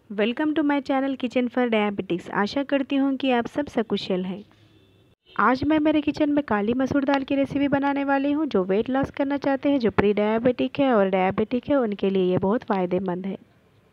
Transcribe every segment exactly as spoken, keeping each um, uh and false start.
Welcome to my channel kitchen for diabetics. आशा करती हूँ कि आप सब सकुशल हैं। आज मैं मेरे किचन में काली मसूर दाल की रेसिपी बनाने वाली हूँ। जो वेट लॉस करना चाहते हैं, जो प्री डायबिटिक है और डायबिटिक है, उनके लिए ये बहुत फ़ायदेमंद है।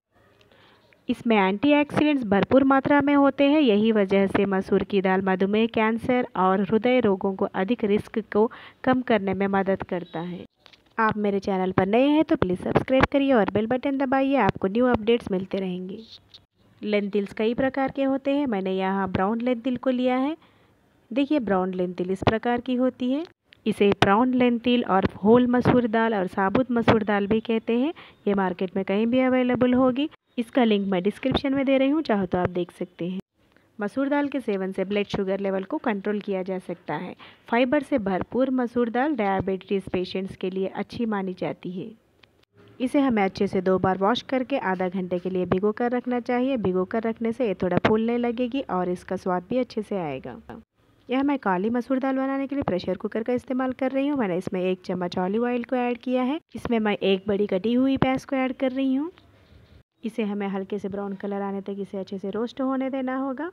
इसमें एंटीऑक्सीडेंट्स भरपूर मात्रा में होते हैं। यही वजह से मसूर की दाल मधुमेह, कैंसर और हृदय रोगों को अधिक रिस्क को कम करने में मदद करता है। आप मेरे चैनल पर नए हैं तो प्लीज़ सब्सक्राइब करिए और बेल बटन दबाइए। आपको न्यू अपडेट्स मिलते रहेंगे। लेंटिल्स कई प्रकार के होते हैं। मैंने यहाँ ब्राउन लेंटिल को लिया है। देखिए, ब्राउन लेंटिल इस प्रकार की होती है। इसे ब्राउन लेंटिल और होल मसूर दाल और साबुत मसूर दाल भी कहते हैं। ये मार्केट में कहीं भी अवेलेबल होगी। इसका लिंक मैं डिस्क्रिप्शन में दे रही हूँ, चाहो तो आप देख सकते हैं। मसूर दाल के सेवन से ब्लड शुगर लेवल को कंट्रोल किया जा सकता है। फाइबर से भरपूर मसूर दाल डायबिटीज़ पेशेंट्स के लिए अच्छी मानी जाती है। इसे हमें अच्छे से दो बार वॉश करके आधा घंटे के लिए भिगो कर रखना चाहिए। भिगो कर रखने से ये थोड़ा फूलने लगेगी और इसका स्वाद भी अच्छे से आएगा। यह मैं काली मसूर दाल बनाने के लिए प्रेशर कुकर का इस्तेमाल कर रही हूँ। मैंने इसमें एक चम्मच ऑलिव ऑयल को ऐड किया है। इसमें मैं एक बड़ी कटी हुई प्याज को ऐड कर रही हूँ। इसे हमें हल्के से ब्राउन कलर आने तक इसे अच्छे से रोस्ट होने देना होगा।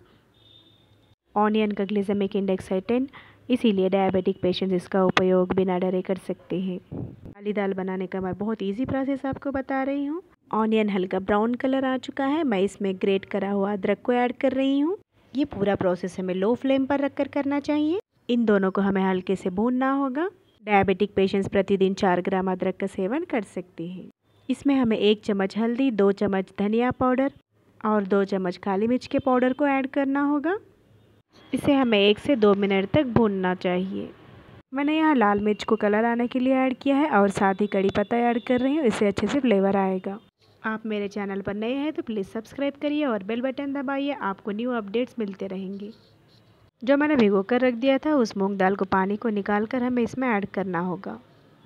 ऑनियन का ग्लिसेमिक इंडेक्स है टेन, इसीलिए डायबिटिक पेशेंट्स इसका उपयोग बिना डरे कर सकते हैं। काली दाल बनाने का मैं बहुत इजी प्रोसेस आपको बता रही हूँ। ऑनियन हल्का ब्राउन कलर आ चुका है। मैं इसमें ग्रेट करा हुआ अदरक को ऐड कर रही हूँ। ये पूरा प्रोसेस हमें लो फ्लेम पर रखकर करना चाहिए। इन दोनों को हमें हल्के से भूनना होगा। डायबिटिक पेशेंट्स प्रतिदिन चार ग्राम अदरक का सेवन कर सकते हैं। इसमें हमें एक चम्मच हल्दी, दो चम्मच धनिया पाउडर और दो चम्मच काली मिर्च के पाउडर को ऐड करना होगा। इसे हमें एक से दो मिनट तक भूनना चाहिए। मैंने यहाँ लाल मिर्च को कलर आने के लिए ऐड किया है और साथ ही कड़ी पत्ता ऐड कर रही हूँ। इससे अच्छे से फ्लेवर आएगा। आप मेरे चैनल पर नए हैं तो प्लीज़ सब्सक्राइब करिए और बेल बटन दबाइए। आपको न्यू अपडेट्स मिलते रहेंगे। जो मैंने भिगो कर रख दिया था, उस मूंग दाल को पानी को निकाल कर हमें इसमें ऐड करना होगा।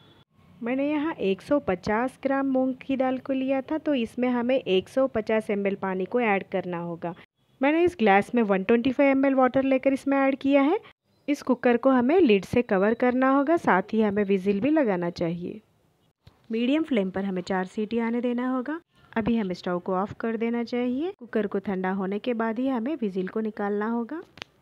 मैंने यहाँ एक सौ पचास ग्राम मूंग की दाल को लिया था, तो इसमें हमें एक सौ पचास एम एल पानी को ऐड करना होगा। मैंने इस ग्लास में एक सौ पच्चीस एम एल वाटर लेकर इसमें ऐड किया है। इस कुकर को हमें लिड से कवर करना होगा। साथ ही हमें विजिल भी लगाना चाहिए। मीडियम फ्लेम पर हमें चार सीटी आने देना होगा। अभी हमें स्टोव को ऑफ कर देना चाहिए। कुकर को ठंडा होने के बाद ही हमें विजिल को निकालना होगा।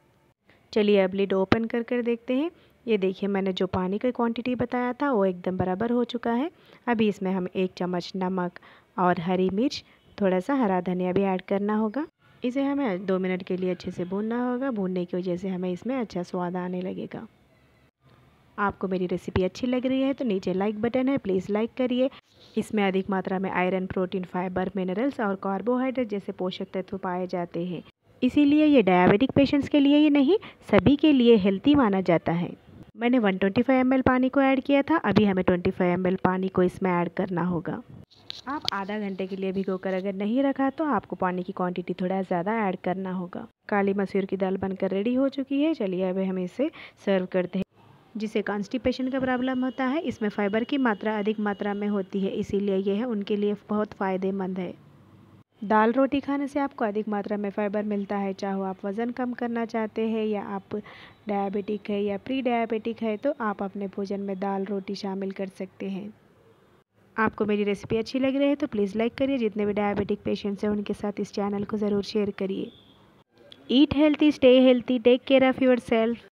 चलिए अब लिड ओपन कर कर देखते हैं। ये देखिए, मैंने जो पानी की क्वांटिटी बताया था वो एकदम बराबर हो चुका है। अभी इसमें हम एक चम्मच नमक और हरी मिर्च, थोड़ा सा हरा धनिया भी ऐड करना होगा। इसे हमें दो मिनट के लिए अच्छे से भूनना होगा। भूनने की वजह से हमें इसमें अच्छा स्वाद आने लगेगा। आपको मेरी रेसिपी अच्छी लग रही है तो नीचे लाइक बटन है, प्लीज़ लाइक करिए। इसमें अधिक मात्रा में आयरन, प्रोटीन, फाइबर, मिनरल्स और कार्बोहाइड्रेट जैसे पोषक तत्व पाए जाते हैं। इसीलिए ये डायबिटिक पेशेंट्स के लिए ही नहीं, सभी के लिए हेल्दी माना जाता है। मैंने एक सौ पच्चीस एम एल पानी को ऐड किया था। अभी हमें पच्चीस एम एल पानी को इसमें ऐड करना होगा। आप आधा घंटे के लिए भिगोकर अगर नहीं रखा तो आपको पानी की क्वांटिटी थोड़ा ज़्यादा ऐड करना होगा। काली मसूर की दाल बनकर रेडी हो चुकी है। चलिए अब हम इसे सर्व करते हैं। जिसे कॉन्स्टिपेशन का प्रॉब्लम होता है, इसमें फाइबर की मात्रा अधिक मात्रा में होती है, इसीलिए यह उनके लिए बहुत फ़ायदेमंद है। दाल रोटी खाने से आपको अधिक मात्रा में फाइबर मिलता है। चाहे आप वज़न कम करना चाहते हैं या आप डायबिटिक है या प्री डायबिटिक है, तो आप अपने भोजन में दाल रोटी शामिल कर सकते हैं। आपको मेरी रेसिपी अच्छी लग रही है तो प्लीज़ लाइक करिए। जितने भी डायबिटिक पेशेंट्स हैं उनके साथ इस चैनल को ज़रूर शेयर करिए। Eat healthy, stay healthy, take care of your self.